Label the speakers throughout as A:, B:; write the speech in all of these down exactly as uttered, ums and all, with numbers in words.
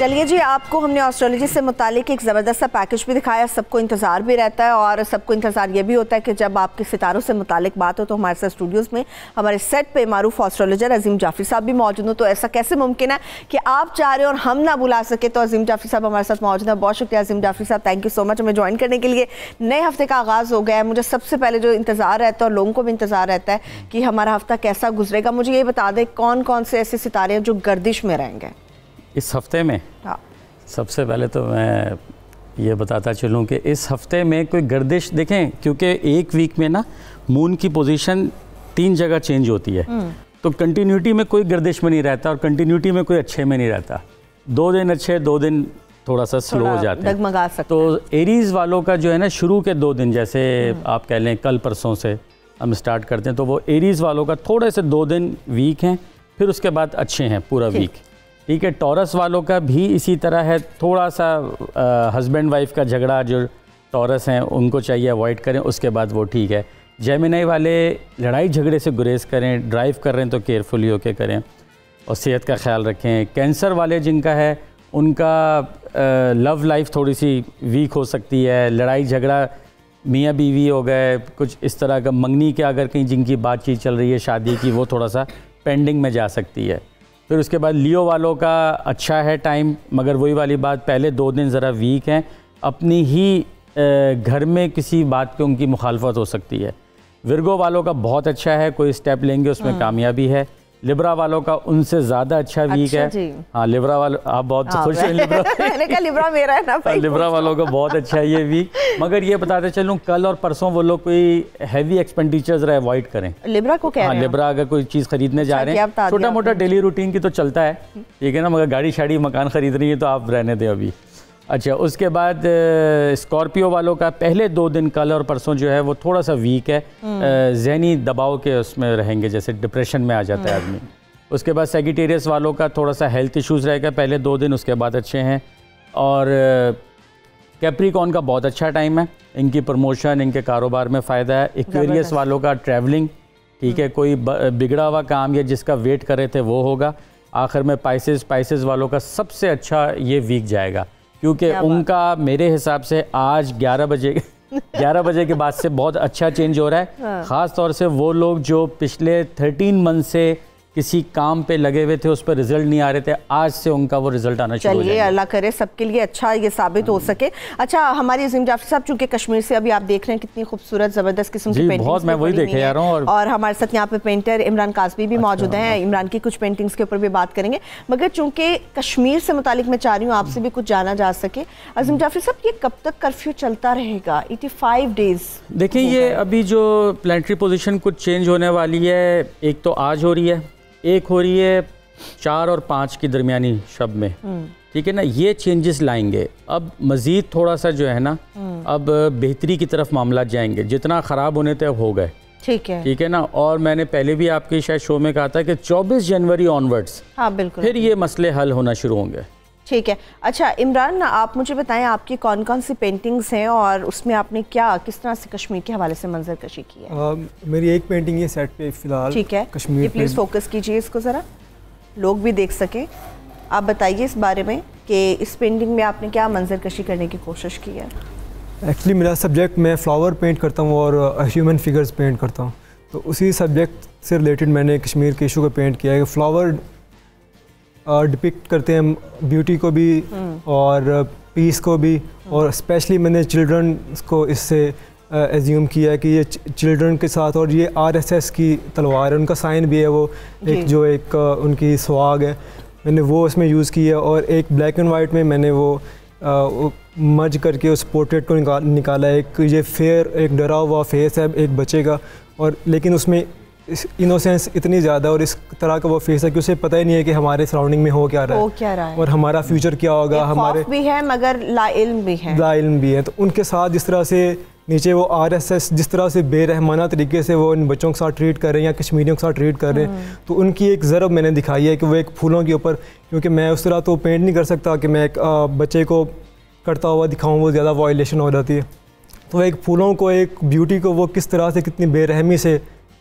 A: चलिए जी, आपको हमने एस्ट्रोलॉजी से मुतालिक एक ज़बरदस्त सा पैकेज भी दिखाया। सबको इंतज़ार भी रहता है और सबको इंतज़ार ये भी होता है कि जब आपके सितारों से मुतालिक बात हो तो हमारे साथ स्टूडियोज़ में हमारे सेट पे मारूफ एस्ट्रोलॉजर अजीम जाफरी साहब भी मौजूद हो। तो ऐसा कैसे मुमकिन है कि आप चाह रहे हो और हम ना बुला सके। तो अजीम जाफरी साहब हमारे साथ मौजूद है। बहुत शुक्रिया अजीम जाफरी साहब, थैंक यू सो मच हमें ज्वाइन करने के लिए। नए हफ्ते का आगाज़ हो गया है। मुझे सबसे पहले जो इंतज़ार रहता है और लोगों को भी इंतज़ार रहता है कि हमारा हफ्ता कैसा गुजरेगा। मुझे ये बता दें कौन कौन से ऐसे सितारे हैं जो गर्दिश में रहेंगे
B: इस हफ्ते में?
A: हाँ,
B: सबसे पहले तो मैं ये बताता चलूँ कि इस हफ्ते में कोई गर्दिश देखें, क्योंकि एक वीक में ना मून की पोजीशन तीन जगह चेंज होती है, तो कंटिन्यूटी में कोई गर्दिश में नहीं रहता और कंटिन्यूटी में कोई अच्छे में नहीं रहता। दो दिन अच्छे, दो दिन थोड़ा सा स्लो हो जाते हैं,
A: डगमगा सकते
B: तो एरीज़ वालों का जो है ना शुरू के दो दिन, जैसे आप कह लें कल परसों से हम स्टार्ट करते हैं, तो वो एरीज़ वालों का थोड़े से दो दिन वीक हैं, फिर उसके बाद अच्छे हैं पूरा वीक। ठीक है, टॉरस वालों का भी इसी तरह है, थोड़ा सा हस्बैंड वाइफ का झगड़ा जो टॉरस हैं उनको चाहिए अवॉइड करें, उसके बाद वो ठीक है। जेमिनी वाले लड़ाई झगड़े से गुरेज करें, ड्राइव कर रहे हैं तो केयरफुली होके करें और सेहत का ख्याल रखें। कैंसर वाले जिनका है उनका लव लाइफ थोड़ी सी वीक हो सकती है, लड़ाई झगड़ा मियाँ बीवी हो गए, कुछ इस तरह का मंगनी के अगर कहीं जिनकी बातचीत चल रही है शादी की, वो थोड़ा सा पेंडिंग में जा सकती है। फिर उसके बाद लियो वालों का अच्छा है टाइम, मगर वही वाली बात, पहले दो दिन ज़रा वीक हैं, अपनी ही घर में किसी बात पे उनकी मुखालफत हो सकती है। विर्गो वालों का बहुत अच्छा है, कोई स्टेप लेंगे उसमें कामयाबी है। लिब्रा वालों का उनसे ज़्यादा अच्छा वीक
A: अच्छा
B: है। हाँ, लिब्रा वालों, आप बहुत खुश हैं लिब्रा
A: मैंने कहा लिब्रा मेरा है ना भाई।
B: लिब्रा वालों का बहुत अच्छा है ये वीक, मगर ये बताते चलूँ कल और परसों वो लोग कोई हैवी एक्सपेंडिचर ज़रा अवॉइड करें।
A: लिब्रा को क्या?
B: हाँ, लिब्रा अगर कोई चीज़ खरीदने जा रहे हैं, छोटा मोटा डेली रूटीन की तो चलता है, ठीक है ना, मगर गाड़ी शाड़ी मकान खरीद रही है तो आप रहने दें अभी। अच्छा, उसके बाद स्कॉर्पियो वालों का पहले दो दिन कल और परसों जो है वो थोड़ा सा वीक है, ज़हनी दबाव के उसमें रहेंगे, जैसे डिप्रेशन में आ जाता है आदमी। उसके बाद सेगिटेरियस वालों का थोड़ा सा हेल्थ इश्यूज़ रहेगा पहले दो दिन, उसके बाद अच्छे हैं। और कैप्रिकॉर्न का बहुत अच्छा टाइम है, इनकी प्रमोशन, इनके कारोबार में फ़ायदा है। एक्वेरियस वालों का ट्रैवलिंग, ठीक है, कोई बिगड़ा हुआ काम या जिसका वेट कर रहे थे वो होगा। आखिर में पाइसेस पाइसेस वालों का सबसे अच्छा ये वीक जाएगा, क्योंकि उनका मेरे हिसाब से आज ग्यारह बजे ग्यारह बजे के बाद से बहुत अच्छा चेंज हो रहा है। ख़ास तौर से वो लोग जो पिछले थर्टीन मंथ से किसी काम पे लगे हुए थे, उस पर रिजल्ट नहीं आ रहे थे, आज से उनका वो रिजल्ट आना शुरू हो जाएगा।
A: चलिए अल्लाह करे सबके लिए अच्छा ये साबित हो सके। अच्छा, हमारी अजीम जाफरी साहब चूंकि कश्मीर से अभी आप देख रहे हैं कितनी खूबसूरत ज़बरदस्त किस्म की पेंटिंग्स
B: बहुत मैं वही देखे जा रहा हूँ, और,
A: और हमारे साथ यहाँ पे पेंटर इमरान कासबी भी मौजूद हैं। इमरान की कुछ पेंटिंग्स के ऊपर भी बात करेंगे, मगर चूंकि कश्मीर से मुतालिक मैं चाह रही हूँ आपसे भी कुछ जाना जा सके। अजीम जाफरी साहब, ये कब तक कर्फ्यू चलता रहेगा? Eighty five days.
B: देखिए, ये अभी जो प्लानिटरी पोजीशन कुछ चेंज होने वाली है, एक तो आज हो रही है, एक हो रही है चार और पाँच की दरमियानी शब में, ठीक है ना, ये चेंजेस लाएंगे। अब मज़ीद थोड़ा सा जो है ना, अब बेहतरी की तरफ मामला जाएंगे, जितना ख़राब होने थे अब हो गए,
A: ठीक है,
B: ठीक है ना। और मैंने पहले भी आपके शायद शो में कहा था कि चौबीस जनवरी ऑनवर्ड्स,
A: हाँ बिल्कुल,
B: फिर ये मसले हल होना शुरू होंगे।
A: ठीक है। अच्छा इमरान, आप मुझे बताएं आपकी कौन कौन सी पेंटिंग्स हैं और उसमें आपने क्या किस तरह से कश्मीर के हवाले से मंजर कशी की है?
C: आ, मेरी एक पेंटिंग है सेट पे फिलहाल,
A: ठीक है,
C: कश्मीर।
A: प्लीज़ फोकस कीजिए इसको ज़रा, लोग भी देख सकें। आप बताइए इस बारे में कि इस पेंटिंग में आपने क्या मंजर कशी करने की कोशिश की है?
C: एक्चुअली मेरा सब्जेक्ट, मैं फ्लावर पेंट करता हूँ और ह्यूमन फिगर्स पेंट करता हूँ, तो उसी सब्जेक्ट से रिलेटेड मैंने कश्मीर के इशू को पेंट किया है। फ्लावर डिपिक्ट करते हैं ब्यूटी को भी और पीस को भी, और स्पेशली मैंने चिल्ड्रन को इससे एज्यूम किया है कि ये चिल्ड्रन के साथ, और ये आरएसएस की तलवार है, उनका साइन भी है वो, एक जो एक उनकी सुहाग है, मैंने वो इसमें यूज़ की है। और एक ब्लैक एंड वाइट में मैंने वो, वो मर्ज करके उस पोर्ट्रेट को निकाल निकाला है। एक ये फेयर, एक डरा हुआ फेस है एक बच्चे का, और लेकिन उसमें इनोसेंस इतनी ज़्यादा और इस तरह का वो फेस है कि उसे पता ही नहीं है कि हमारे सराउंडिंग में हो क्या रहा है,
A: हो क्या रहा है, और
C: हमारा फ्यूचर क्या होगा। हमारे
A: भी है मगर लाइल्म भी है,
C: लाइल्म भी है। तो उनके साथ जिस तरह से नीचे वो आरएसएस जिस तरह से बेरहमाना तरीके से वो इन बच्चों के साथ ट्रीट कर रहे हैं या कश्मीरियों के साथ ट्रीट कर रहे हैं, तो उनकी एक ज़रब मैंने दिखाई है कि वो एक फूलों के ऊपर, क्योंकि मैं उस तरह तो पेंट नहीं कर सकता कि मैं एक बच्चे को करता हुआ दिखाऊँ, वो ज़्यादा वायलेशन हो जाती है। तो एक फूलों को, एक ब्यूटी को वो किस तरह से कितनी बेरहमी से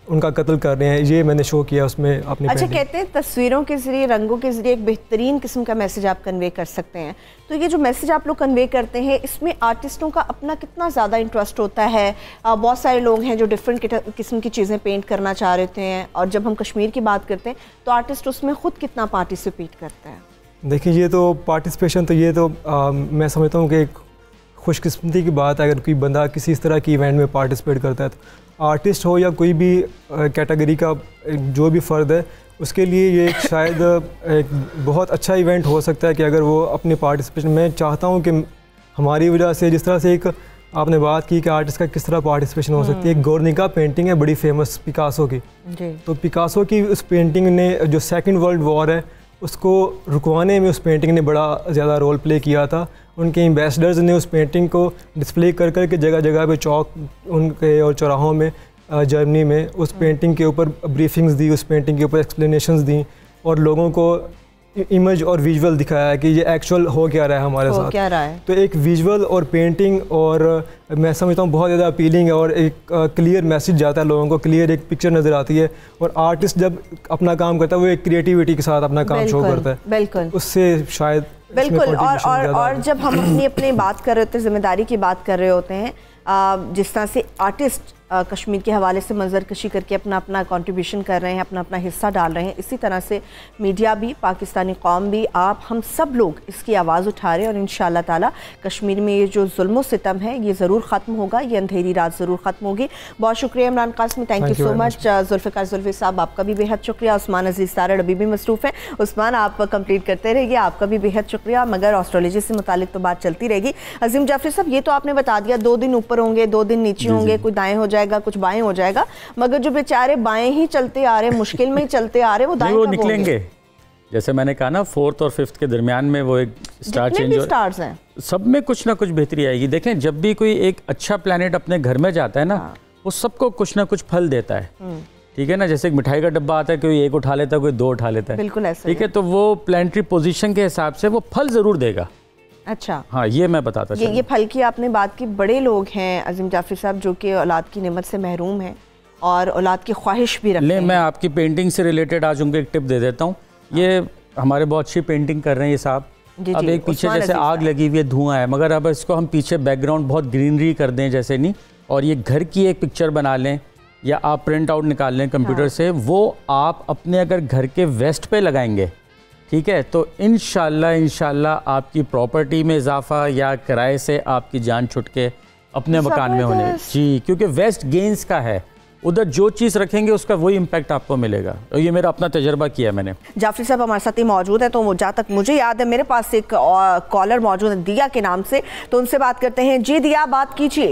C: उनका कत्ल कर रहे हैं, ये मैंने शो किया उसमें अपनी
A: अच्छा,
C: पेंटिंग।
A: कहते हैं तस्वीरों के जरिए, रंगों के जरिए एक बेहतरीन किस्म का मैसेज आप कन्वे कर सकते हैं। तो ये जो मैसेज आप लोग कन्वे करते हैं, इसमें आर्टिस्टों का अपना कितना ज़्यादा इंटरेस्ट होता है? आ, बहुत सारे लोग हैं जो डिफरेंट किस्म की चीज़ें पेंट करना चाह रहे हैं, और जब हम कश्मीर की बात करते हैं तो आर्टिस्ट उसमें ख़ुद कितना पार्टिसिपेट करता है?
C: देखिए, ये तो पार्टिसिपेशन तो ये तो आ, मैं समझता हूँ कि एक खुशकिस्मती की बात है अगर कोई बंदा किसी इस तरह की इवेंट में पार्टिसिपेट करता है। तो आर्टिस्ट हो या कोई भी कैटेगरी का जो भी फ़र्द है, उसके लिए ये एक शायद एक बहुत अच्छा इवेंट हो सकता है कि अगर वो अपने पार्टिसिपेशन में, चाहता हूँ कि हमारी वजह से, जिस तरह से एक आपने बात की कि आर्टिस्ट का किस तरह पार्टिसिपेशन हो सकती है, एक गोर्निका पेंटिंग है बड़ी फेमस पिकासो की, तो पिकासो की उस पेंटिंग ने जो सेकेंड वर्ल्ड वॉर है उसको रुकवाने में उस पेंटिंग ने बड़ा ज़्यादा रोल प्ले किया था। उनके एम्बेसडर्स ने उस पेंटिंग को डिस्प्ले कर कर के जगह जगह पे चौक उनके और चौराहों में जर्मनी में उस पेंटिंग के ऊपर ब्रीफिंग्स दी, उस पेंटिंग के ऊपर एक्सप्लेनेशंस दी और लोगों को इमेज और विजुअल दिखाया कि ये एक्चुअल हो क्या रहा है हमारे
A: हो
C: साथ
A: क्या रहा है।
C: तो एक विजुअल और पेंटिंग, और मैं समझता हूँ बहुत ज़्यादा अपीलिंग है और एक क्लियर मैसेज जाता है लोगों को, क्लियर एक पिक्चर नज़र आती है। और आर्टिस्ट जब अपना काम करता है वो एक क्रिएटिविटी के साथ अपना काम शो करता है,
A: बिल्कुल
C: उससे शायद
A: बिल्कुल। और और और जब हम अपनी अपनी बात कर रहे होते हैं, जिम्मेदारी की बात कर रहे होते हैं, जिस तरह से आर्टिस्ट कश्मीर के हवाले से मंजर कशी करके अपना अपना कंट्रीब्यूशन कर रहे हैं, अपना अपना हिस्सा डाल रहे हैं, इसी तरह से मीडिया भी, पाकिस्तानी कौम भी, आप, हम सब लोग इसकी आवाज़ उठा रहे हैं। और इंशाअल्लाह ताला कश्मीर में ये जो जुल्म व सितम है ये ज़रूर ख़त्म होगा, ये अंधेरी रात ज़रूर ख़त्म होगी। बहुत शुक्रिया Imran Qasmi, thank you so much. Zulfiqar Zulfi साहब, आपका भी बेहद शुक्रिया। उस्मान अजीज़ तारड़ अभी भी मसरूफ़ हैं, उस्मान आप कंप्लीट करते रहिए, आपका भी बेहद शुक्रिया। मगर एस्ट्रोलॉजी से मुतालिक तो बात चलती रहेगी। अजीम जाफरी साहब, ये तो आपने बता दिया, दो दिन ऊपर होंगे, दो दिन नीचे होंगे, कुछ दाएँ हो जाएगा, कुछ बाएँ हो जाएगा, मगर जो बेचारे बाएं ही चलते आ रहे, मुश्किल में ही चलते आ रहे, वो दाएं
B: वो निकलेंगे। जैसे मैंने कहा ना, फोर्थ और फिफ्थ के दरमियान में वो एक स्टार चेंज हो,
A: स्टार्स हैं
B: सब में कुछ ना कुछ बेहतरी आएगी। देखें, जब भी कोई एक अच्छा प्लैनेट अपने घर में जाता है ना, हाँ। वो सबको कुछ ना कुछ फल देता है, ठीक है ना। जैसे एक मिठाई का डब्बा आता है, कोई एक उठा लेता है, कोई दो उठा लेता है,
A: बिल्कुल ऐसा,
B: ठीक है। तो वो प्लैनेटरी पोजीशन के हिसाब से वो फल जरूर देगा।
A: अच्छा,
B: हाँ, ये मैं बताता
A: ये, ये फल की आपने बात की। बड़े लोग हैं अजीम जाफरी साहब जो कि औलाद की नेमत से महरूम हैं और औलाद की ख्वाहिश भी रखते हैं।
B: मैं आपकी पेंटिंग से रिलेटेड आज उनको एक टिप दे देता हूँ। ये हमारे बहुत अच्छी पेंटिंग कर रहे हैं ये साहब। अब एक पीछे जैसे आग लगी हुई है, धुआं है, मगर अब इसको हम पीछे बैकग्राउंड बहुत ग्रीनरी कर दें जैसे नहीं, और ये घर की एक पिक्चर बना लें या आप प्रिंट आउट निकाल लें कंप्यूटर हाँ। से, वो आप अपने अगर घर के वेस्ट पे लगाएंगे, ठीक है, तो इंशाल्लाह इंशाल्लाह आपकी प्रॉपर्टी में इजाफा या किराए से आपकी जान छुट के अपने मकान में होने जी, क्योंकि वेस्ट गेंस का है, उधर जो चीज़ रखेंगे उसका वही इम्पैक्ट आपको मिलेगा। और ये मेरा अपना तजर्बा किया मैंने।
A: जाफरी साहब हमारे साथ ही मौजूद है, तो जहाँ तक मुझे याद है मेरे पास एक कॉलर मौजूद है दिया के नाम से, तो उनसे बात करते हैं। जी दिया, बात कीजिए।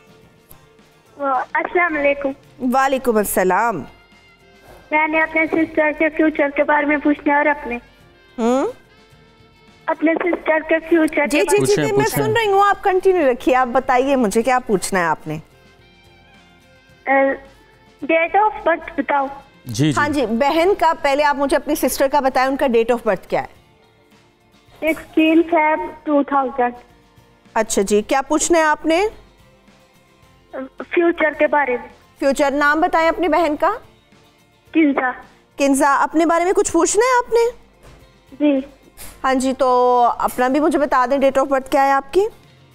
D: अस्सलाम वालेकुम।
A: वालेकुम अस्सलाम।
D: मैंने अपने सिस्टर के फ्यूचर के बारे में पूछना है और अपने
A: हम्म
D: अपने सिस्टर के फ्यूचर
A: जी जी जी मैं सुन रही हूँ, आप कंटिन्यू रखिए, आप बताइए मुझे क्या पूछना है आपने।
D: डेट ऑफ बर्थ बताओ।
B: जी, जी
A: हाँ जी, बहन का पहले आप मुझे अपनी सिस्टर का बताएं, उनका डेट ऑफ बर्थ क्या है?
D: Sixteen Feb two thousand.
A: अच्छा जी, क्या पूछना है आपने?
D: फ्यूचर के बारे में।
A: फ्यूचर, नाम बताएं अपनी बहन का।
D: किंजा।
A: किंजा, अपने बारे में कुछ पूछना है आपने?
D: जी
A: हाँ जी, तो अपना भी मुझे बता दें, डेट ऑफ बर्थ क्या है आपकी?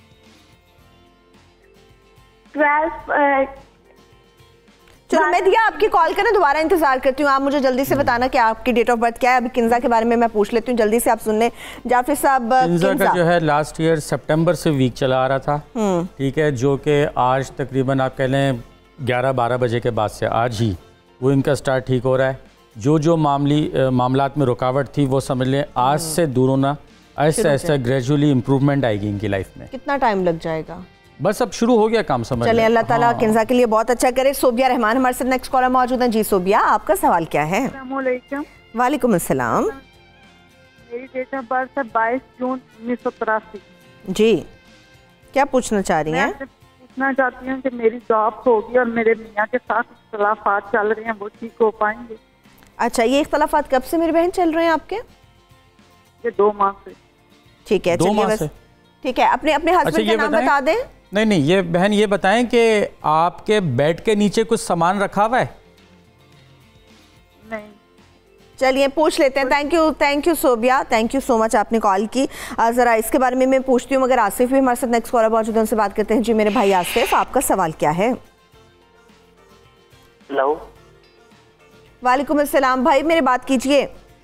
D: ट्वेल्व।
A: चलो मैं दिया आपकी कॉल करें, दोबारा इंतजार करती हूँ, आप मुझे जल्दी से बताना कि आपकी डेट ऑफ बर्थ क्या है। अभी किंजा के बारे में मैं पूछ लेती हूँ, जल्दी से आप सुन लें जाफरी साहब।
B: किंजा का जो है लास्ट ईयर सितंबर से वीक चला आ रहा था, ठीक है, जो कि आज तकरीबन आप कह लें ग्यारह बारह बजे के बाद से आज ही वो इनका स्टार्ट ठीक हो रहा है। जो जो मामली मामलात में रुकावट थी वो समझ लें आज से दूर होना, ऐसा ऐसा ग्रेजुअली इम्प्रूवमेंट आएगी इनकी लाइफ में।
A: कितना टाइम लग जाएगा?
B: बस अब शुरू हो गया काम, समझ
A: चलिए, अल्लाह ताला हाँ। किंजा के लिए बहुत अच्छा करे। सोबिया रहमान हमारे साथ नेक्स्ट कॉलर मौजूद हैं। जी सोबिया, आपका सवाल क्या है? वालेकुम अस्सलाम।
E: मेरी डेट ऑफ बर्थ है बाईस जून उन्नीस सौ तिरासी।
A: जी, क्या पूछना चाह रही हैं?
E: पूछना चाहती हूँ कि मेरी जॉब होगी और मेरे मियाँ के साथ इख्तलाफात चल रहे हैं, वो ठीक हो पाएंगे?
A: अच्छा, ये इख्तलाफात कब से मेरी बहन चल रहे हैं आपके?
E: ये दो माह से।
A: ठीक है, चलिए बस ठीक है, अपने अपने हस्बैंड का नाम बता दें।
B: नहीं नहीं, ये बहन ये बताएं कि आपके बेड के नीचे कुछ सामान रखा हुआ है?
A: चलिए पूछ लेते हैं। Thank you thank you Sobia, thank you so much, आपने कॉल की। ज़रा इसके बारे में मैं पूछती हूँ, मगर आसिफ भी हमारे साथ नेक्स्ट कॉलर मौजूद है, उनसे बात करते हैं। जी मेरे भाई आसिफ, आपका सवाल क्या है?
F: हेलो,
A: वालेकुम अस्सलाम भाई, मेरे बात कीजिए।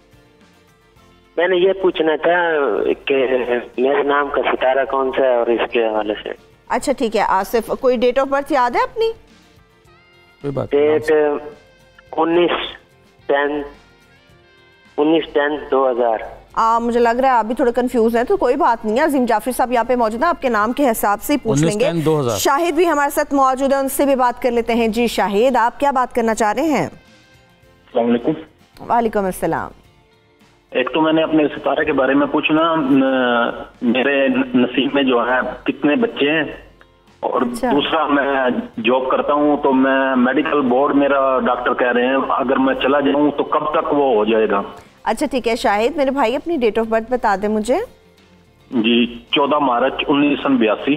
F: मैंने ये पूछना था कि मेरे नाम का सितारा कौन सा है और इसके हवाले से।
A: अच्छा ठीक है आसिफ, कोई डेट ऑफ बर्थ याद है अपनी?
B: कोई बात
F: डेट उन्नीस टेन उन्नीस टेन दो हजार।
A: आ, मुझे लग रहा है आप भी थोड़े कंफ्यूज हैं, तो कोई बात नहीं है। अजीम जाफरी साहब यहाँ पे मौजूद है, आपके नाम के हिसाब से ही पूछ लेंगे। शाहिद भी हमारे साथ मौजूद है, उनसे भी बात कर लेते हैं। जी शाहिद, आप क्या बात करना चाह रहे हैं?
G: अस्सलाम वालेकुम।
A: वालेकुम अस्सलाम।
G: एक तो मैंने अपने सितारे के बारे में पूछना, मेरे नसीब में जो है कितने बच्चे हैं, और
A: अच्छा।
G: दूसरा मैं जॉब करता हूँ, तो मैं मेडिकल बोर्ड, मेरा डॉक्टर कह रहे हैं अगर मैं चला जाऊँ तो कब तक वो हो जाएगा।
A: अच्छा ठीक है शाहिद, मेरे भाई अपनी डेट ऑफ बर्थ बता दें मुझे।
G: जी, चौदह मार्च उन्नीस सौ बयासी,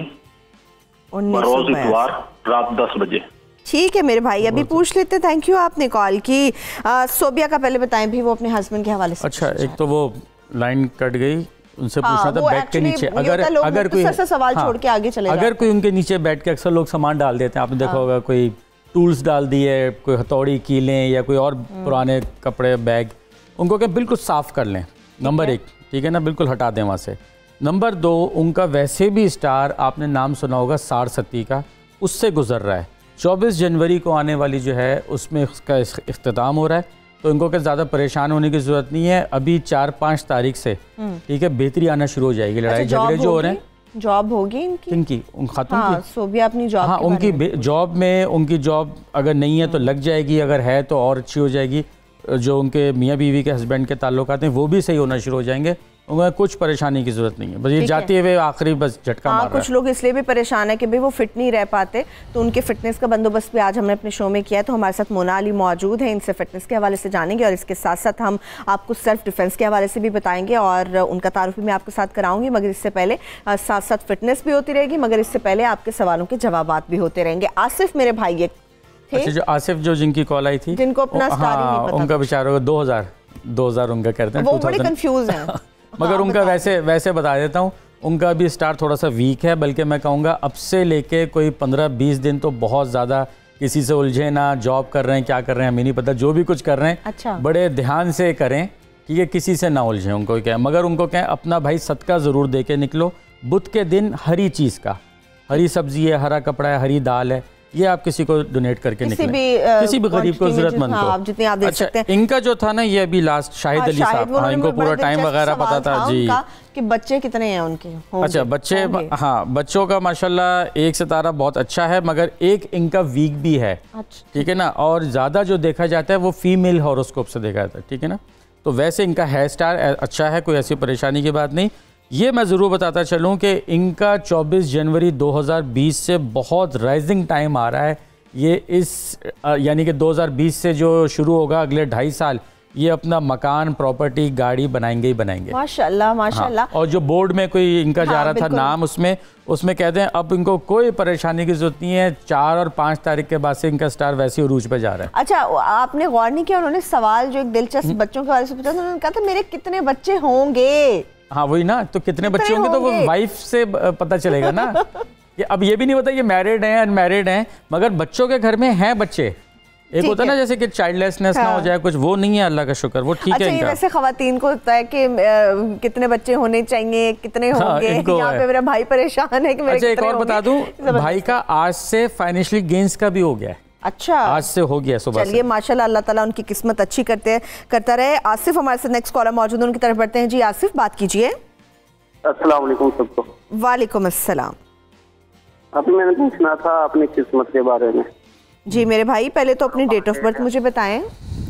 G: रोज इतवार, रात दस बजे।
A: ठीक है मेरे भाई, अभी पूछ लेते। थैंक यू, आपने कॉल की। आ, सोबिया का पहले बताएं भी, वो अपने हस्बैंड के हवाले से।
B: अच्छा, एक तो वो लाइन कट गई, उनसे
A: हाँ,
B: पूछना था बैठ के नीचे अगर अगर कोई
A: सवाल
B: हाँ,
A: छोड़ के आगे चले
B: अगर कोई उनके नीचे बैठ के, अक्सर लोग सामान डाल देते हैं, आपने देखा होगा, कोई टूल्स डाल दिए, कोई हथौड़ी, कीलें या कोई और पुराने कपड़े, बैग, उनको क्या बिल्कुल साफ़ कर लें, नंबर एक, ठीक है ना, बिल्कुल हटा दें वहाँ से। नंबर दो, उनका वैसे भी स्टार, आपने नाम सुना होगा सारस्वती का, उससे गुजर रहा है। चौबीस जनवरी को आने वाली जो है उसमें उसका इख्तिताम हो रहा है, तो इनको क्या ज़्यादा परेशान होने की ज़रूरत नहीं है। अभी चार पाँच तारीख से ठीक है बेहतरी आना शुरू हो जाएगी। लड़ाई झगड़े जो हो रहे हैं,
A: जॉब होगी इनकी
B: इनकी उन खातून
A: हाँ,
B: की
A: सोबिया अपनी जॉब
B: हाँ उनकी जॉब में, उनकी जॉब अगर नहीं है तो लग जाएगी, अगर है तो और अच्छी हो जाएगी। जो उनके मियाँ बीवी के हस्बैंड के ताल्लुकात हैं वो भी सही होना शुरू हो जाएंगे, उन्हें कुछ परेशानी की जरूरत नहीं है। बस ये जाते हुए आखिरी बस झटका मार रहा है।
A: कुछ लोग इसलिए भी परेशान है कि भाई वो फिट नहीं रह पाते, तो उनके फिटनेस का बंदोबस्त भी आज हमने अपने शो में किया है। तो हमारे साथ मोना अली मौजूद है, इनसे फिटनेस के हवाले से जानेंगे और इसके साथ साथ हम आपको सेल्फ डिफेंस के हवाले से भी बताएंगे और उनका तारुफ भी मैं आपके साथ कराऊंगी। मगर इससे पहले साथ साथ फिटनेस भी होती रहेगी, मगर इससे पहले आपके सवालों के जवाब भी होते रहेंगे। आसिफ मेरे भाई
B: अच्छा, जो आसिफ जो जिनकी कॉल आई थी,
A: जिनको अपना स्टार ही नहीं पता,
B: उनका बेचारा दो हजार दो हजार उनका कहते हैं,
A: वो बड़े कंफ्यूज हैं।
B: मगर हाँ, उनका वैसे वैसे बता देता हूँ, उनका भी स्टार थोड़ा सा वीक है, बल्कि मैं कहूँगा अब से लेके कोई पंद्रह बीस दिन तो बहुत ज़्यादा किसी से उलझे ना, जॉब कर रहे हैं, क्या कर रहे हैं हमें नहीं पता, जो भी कुछ कर रहे हैं
A: अच्छा।
B: बड़े ध्यान से करें, ठीक है, किसी से ना उलझें। उनको क्या, मगर उनको क्या, अपना भाई सदका ज़रूर दे के निकलो। बुध के दिन हरी चीज़ का, हरी सब्जी है, हरा कपड़ा है, हरी दाल है, ये आप किसी को डोनेट करके
A: किसी
B: निकलें,
A: भी आ,
B: किसी भी गरीब को, जरूरतमंद
A: हाँ,
B: को
A: आप जितने आप दे
B: अच्छा,
A: सकते हैं।
B: इनका जो था ना, ये अभी लास्ट शाहिद अली साहब, हाँ, इनको पूरा टाइम वगैरह पता था जी
A: कि बच्चे कितने हैं उनके।
B: अच्छा बच्चे, हाँ बच्चों का माशाल्लाह एक सितारा बहुत अच्छा है, मगर एक इनका वीक भी है, ठीक है ना, और ज़्यादा जो देखा जाता है वो फीमेल हॉरोस्कोप से देखा जाता है, ठीक है ना। तो वैसे इनका हेयर स्टार अच्छा है, कोई ऐसी परेशानी की बात नहीं। ये मैं ज़रूर बताता चलूँ कि इनका चौबीस जनवरी दो हज़ार बीस से बहुत राइजिंग टाइम आ रहा है। ये इस यानी कि दो हज़ार बीस से जो शुरू होगा, अगले ढाई साल ये अपना मकान, प्रॉपर्टी, गाड़ी बनाएंगे ही बनाएंगे
A: माशाल्लाह माशाल्लाह।
B: हाँ, और जो बोर्ड में कोई इनका हाँ, जा रहा था नाम, उसमें उसमें कहते हैं अब इनको कोई परेशानी की जरूरत नहीं है, चार और पाँच तारीख के बाद से इनका स्टार वैसे उरूज पे जा रहा है।
A: अच्छा, आपने गौर नहीं किया, उन्होंने सवाल जो एक दिलचस्प बच्चों के बारे में पूछा, उन्होंने कहा था मेरे कितने बच्चे होंगे।
B: हाँ वही ना, तो कितने बच्चे होंगे तो वो वाइफ से पता चलेगा ना। ये अब ये भी नहीं पता ये मैरिड हैं अनमैरिड हैं, मगर बच्चों के घर में हैं बच्चे। एक होता है ना जैसे कि चाइल्डलेसनेस हाँ। ना हो जाए कुछ, वो नहीं है, अल्लाह का शुक्र, वो ठीक
A: अच्छा,
B: है इनका।
A: वैसे खवातीन को होता है कि कितने बच्चे होने चाहिए, कितने होंगे। हाँ, यहाँ पे मेरा भाई परेशान है कि मेरे
B: अच्छा, एक और बता दूं, भाई का आज से फाइनेंशियली गेन्स का भी हो गया है।
A: अच्छा,
B: आज से हो गया सुबह।
A: चलिए माशाल्लाह, अल्लाह ताला उनकी किस्मत अच्छी करते हैं करता रहे। आसिफ हमारे साथ नेक्स्ट कॉलर मौजूद है, उनकी तरफ बढ़ते हैं। जी आसिफ, बात कीजिए।
F: अस्सलाम वालेकुम सबको।
A: वालेकुम अस्सलाम।
F: अभी मैंने पूछना था अपनी किस्मत के बारे में।
A: जी मेरे भाई, पहले तो अपनी डेट ऑफ बर्थ मुझे बताएं।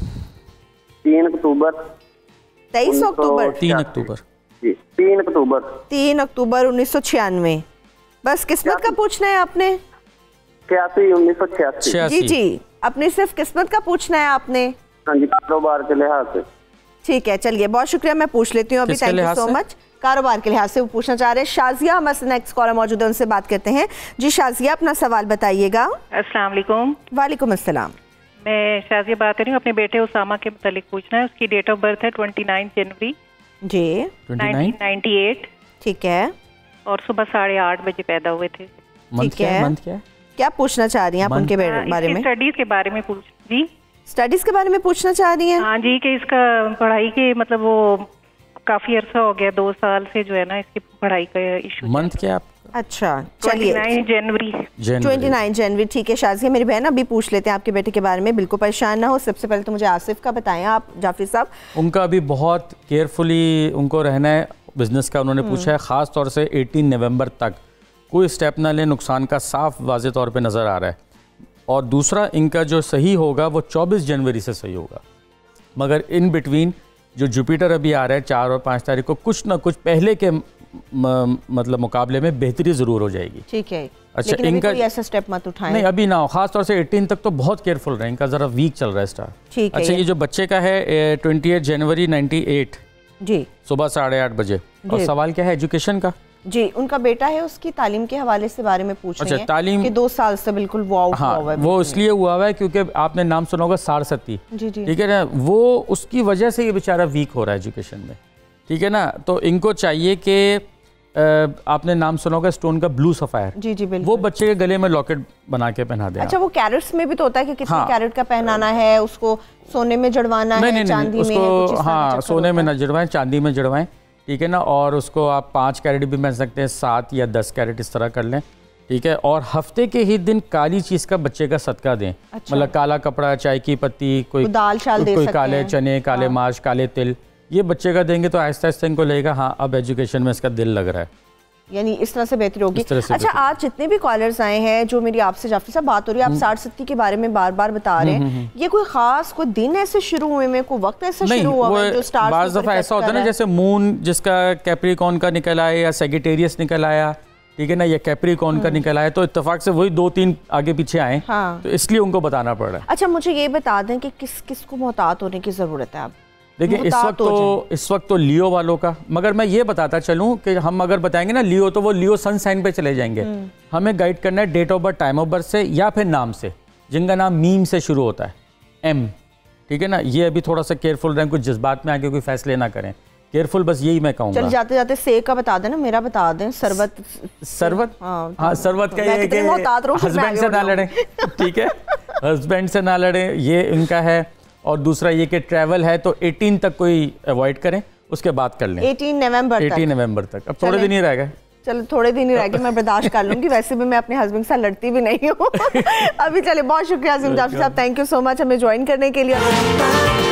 F: तीन अक्टूबर
A: तेईस अक्टूबर
B: तीन अक्टूबर
F: जी तीन अक्टूबर
A: तीन अक्टूबर उन्नीस सौ छियानवे। बस किस्मत का पूछना है आपने?
F: छियासी उन्नीस सौ छियासी।
A: जी जी, अपनी सिर्फ किस्मत का पूछना है आपने?
F: हाँ जी, कारोबार के लिहाज से।
A: ठीक है, चलिए बहुत शुक्रिया, मैं पूछ लेती हूँ अभी। Thank you so much. कारोबार के लिहाज से वो पूछना चाह रहे हैं। शाजिया हमारे नेक्स्ट कॉलर मौजूद है, उनसे बात करते हैं। जी शाजिया, अपना सवाल बताइएगा।
H: अस्सलाम वालेकुम।
A: वालेकुम अस्सलाम।
H: मैं शाजिया बात कर रही हूँ, अपने बेटे उसामा के मुतालिक पूछना है। उसकी डेट ऑफ बर्थ है ट्वेंटी नाइन जनवरी
A: जी
H: नाइनटीन नाइंटी एट।
A: ठीक है।
H: और सुबह साढ़े आठ बजे पैदा हुए थे।
A: ठीक है। मंथ क्या है? क्या पूछना चाह रही हैं आप उनके बारे में?
H: स्टडीज के बारे में पूछ जी
A: स्टडीज के बारे में पूछना चाह रही हैं?
H: हाँ जी, कि इसका पढ़ाई के मतलब वो काफी अरसा हो गया, दो साल से जो है ना इसकी पढ़ाई का इशू।
B: मंथ क्या आप?
A: अच्छा चलिए
H: जनवरी
A: ट्वेंटी नाइन जनवरी। ठीक है शाजिया मेरी बहन, अभी पूछ लेते हैं आपके बेटे के बारे में, बिल्कुल परेशान ना हो। सबसे पहले तो मुझे आसिफ का बताएं आप जाफरी साहब।
B: उनका अभी बहुत केयरफुली उनको रहना है, बिजनेस का उन्होंने पूछा है, ख़ास तौर से अठारह नवंबर तक कोई स्टेप ना लें, नुकसान का साफ वाज़े तौर पे नज़र आ रहा है। और दूसरा इनका जो सही होगा वो चौबीस जनवरी से सही होगा, मगर इन बिटवीन जो जुपिटर अभी आ रहा है चार और पाँच तारीख को, कुछ ना कुछ पहले के म, मतलब मुकाबले में बेहतरी ज़रूर हो जाएगी।
A: ठीक है।
B: अच्छा
A: लेकिन
B: इनका
A: कोई ऐसा स्टेप मत उठाएं।
B: नहीं अभी ना हो, खास तौर से अठारह तक तो बहुत केयरफुल रहे, इनका ज़रा वीक चल रहा है स्टार।
A: ठीक है।
B: अच्छा ये जो बच्चे का है twenty eight January ninety eight
A: जी
B: सुबह साढ़े आठ बजे। और सवाल क्या है एजुकेशन का?
A: जी उनका बेटा है, उसकी तालीम के हवाले से बारे में पूछ रहे हैं।
B: अच्छा तालीम
A: कि दो साल से बिल्कुल वो आउट
B: हाँ,
A: हुआ है।
B: वो इसलिए हुआ हुआ है क्योंकि आपने नाम सुना होगा सारस्वती, ठीक है ना, वो उसकी वजह से ये बेचारा वीक हो रहा है एजुकेशन में, ठीक है ना। तो इनको चाहिए कि आपने नाम सुना होगा स्टोन का ब्लू सफायर,
A: जी जी बिल्कुल,
B: वो बच्चे के गले में लॉकेट बना के पहना दें।
A: अच्छा वो कैरेट्स में भी तो होता है कि कितने हाँ, कैरेट का पहनाना है, उसको सोने में जड़वाना है,
B: नहीं,
A: चांदी
B: नहीं,
A: में
B: उसको हाँ सोने में न जड़वाएं, चांदी में जड़वाएं, ठीक है ना। और उसको आप पाँच कैरेट भी पहन सकते हैं, सात या दस कैरेट इस तरह कर लें, ठीक है। और हफ्ते के ही दिन काली चीज़ का बच्चे का सदका दें,
A: अच्छा।
B: मतलब काला कपड़ा, चाय की पत्ती, कोई
A: दाल चाल दे
B: कोई
A: सकते
B: काले
A: हैं।
B: चने, काले
A: हाँ।
B: माश, काले तिल, ये बच्चे का देंगे तो आहिस्ता आहिस्ता इनको लगेगा हाँ अब एजुकेशन में इसका दिल लग रहा है,
A: यानी इस तरह से बेहतर होगी।
B: से
A: अच्छा आज जितने भी कॉलर्स आए हैं, जो मेरी आपसे जाफरी साहब बात हो रही है, आप साठ सत्ती के बारे में बार बार बता रहे हैं, ये कोई खास कोई दिन ऐसे शुरू हुए में, कोई वक्त ऐसा शुरू हुआ है जो स्टार्स
B: बाज़ दफ़ा ऐसा होता है ना, जैसे मून जिसका कैप्रिकॉर्न का निकल आया या सेजिटेरियस निकल आया, ठीक है ना, या कैप्रिकॉर्न का निकल आया, तो इत्तेफाक से वही दो तीन आगे पीछे आए,
A: हाँ।
B: तो इसलिए उनको बताना पड़ रहा है।
A: अच्छा मुझे ये बता दें कि किस किस को मोहतात होने की ज़रूरत है? आप
B: देखिए इस वक्त तो इस वक्त तो लियो वालों का, मगर मैं ये बताता चलूँ कि हम अगर बताएंगे ना लियो, तो वो लियो सन साइन पे चले जाएंगे। हमें गाइड करना है date of birth, time of birth से, या फिर नाम से, जिनका नाम मीम से शुरू होता है, एम, ठीक है ना। ये अभी थोड़ा सा केयरफुल रहें, कुछ जज्बात में आके कोई फैसले ना करें, केयरफुल, बस यही मैं कहूँगा।
A: चल जाते जाते से का बता देना, मेरा बता दें, सरबत
B: सरबत हाँ, हाँ सरबत का ये कि हस्बैंड से ना लड़ें, ठीक है, हस्बैंड से ना लड़ें, ये इनका है। और दूसरा ये कि ट्रैवल है तो अठारह तक कोई अवॉइड करें, उसके बाद कर लें
A: अठारह नवंबर तक।
B: अठारह नवंबर तक, अब थोड़े दिन ही रह गए।
A: चलो थोड़े दिन ही रह गए, मैं बर्दाश्त कर लूंगी, वैसे भी मैं अपने हस्बैंड से लड़ती भी नहीं हूँ। अभी चले, बहुत शुक्रिया आज़िम जाफरी साहब, थैंक यू सो मच हमें ज्वाइन करने के लिए।